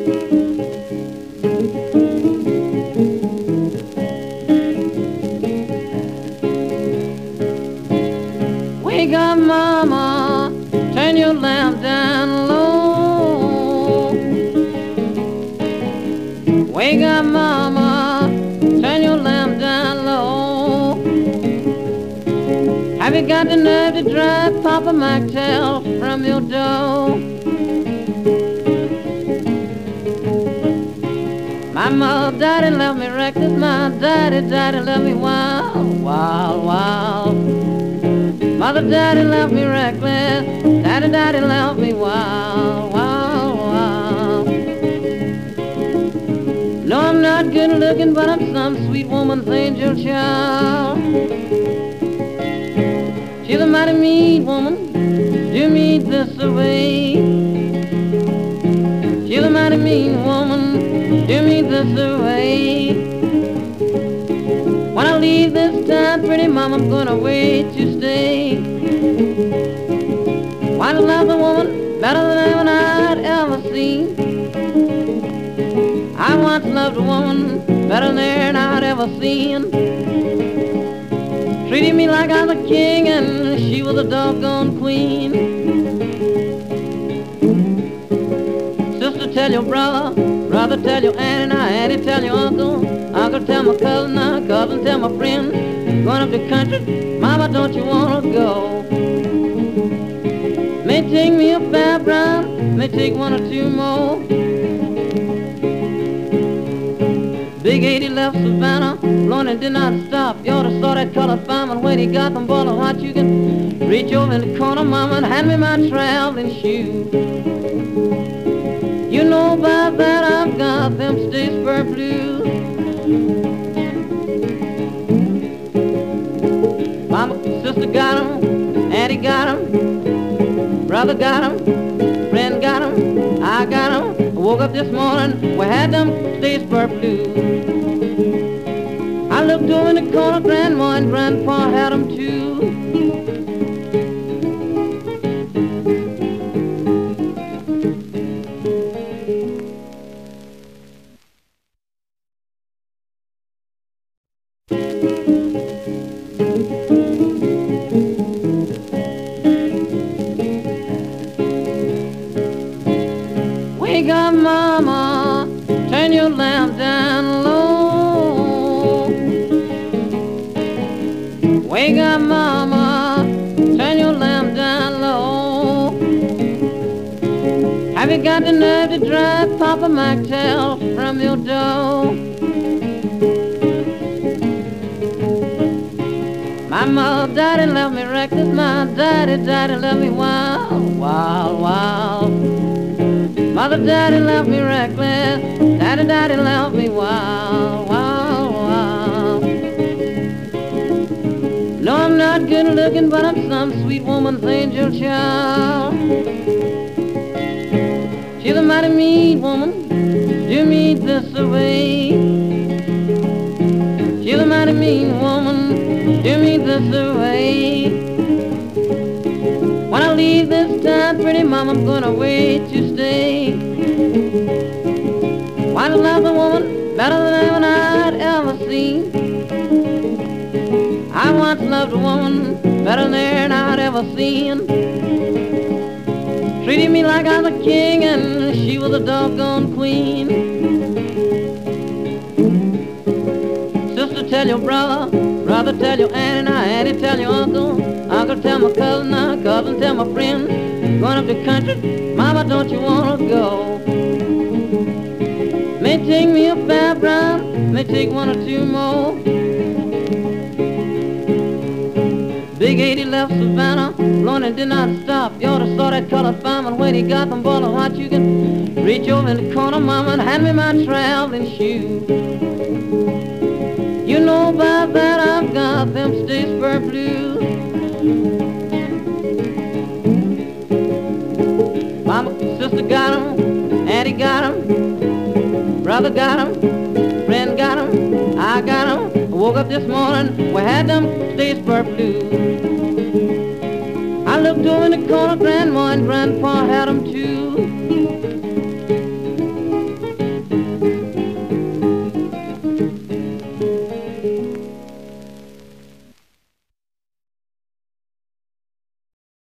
Wake up, mama, turn your lamp down low. Wake up, mama, turn your lamp down low. Have you got the nerve to drive Papa Mocktail from your door? My mother, daddy left me reckless. My daddy left me wild, wild, wild. Mother, daddy left me reckless. Daddy left me wild, wild, wild. No, I'm not good looking, but I'm some sweet woman's angel child. She's a mighty mean woman, do me this away. She's a mighty mean woman, do me this away. When I leave this town, pretty mama, I'm gonna wait to stay. Why to love a woman better than anyone I'd ever seen? I once loved a woman better than I'd ever seen. Treated me like I was a king and she was a doggone queen. Sister, tell your brother, brother tell your auntie, now auntie tell your uncle, uncle tell my cousin, now cousin tell my friend. Going up the country, mama, don't you wanna go? May take me a fair brown, may take one or two more. Big 80 left Savannah, blowing and did not stop. You ought to saw that colored fireman when he got them ball of hot. You can reach over in the corner, mama, and hand me my traveling shoes. You know about that, I've got them Statesboro blues. Mama, sister got 'em, auntie got 'em, brother got 'em, friend got 'em, I got 'em. I woke up this morning, we had them Statesboro blues. I looked over in the corner, grandma and grandpa had 'em too. Wake up, mama, turn your lamp down low. Wake up, mama, turn your lamp down low. Have you got the nerve to drive Papa Mocktail from your door? My mother, daddy left me reckless. My daddy left me wild, wild, wild. Mother, daddy left me reckless. Daddy left me wild, wild, wild. No, I'm not good looking, but I'm some sweet woman's angel child. She's a mighty mean woman, do me this away. She's a mighty mean woman, do me this away. When I leave this town, pretty mama, I'm gonna wait to stay. Why to love a woman better than anyone I'd ever seen? I once loved a woman better than I'd ever seen. Treated me like I was a king and she was a doggone queen. Sister, tell your brother, brother tell your auntie, now auntie tell your uncle, uncle tell my cousin, now cousin tell my friend. Going up the country, mama, don't you wanna go? May take me a fair brown, may take one or two more. Big 80 left Savannah, blowing and did not stop. You ought to saw that colored fireman when he got them ball of hot. You can reach over in the corner, mama, and hand me my traveling shoes. You know about that, I've got them Statesboro blues. Mama, sister got 'em, auntie got 'em, brother got 'em, friend got 'em, I got 'em. I woke up this morning, we had them Statesboro blues. I looked over in the corner, grandma and grandpa had 'em too.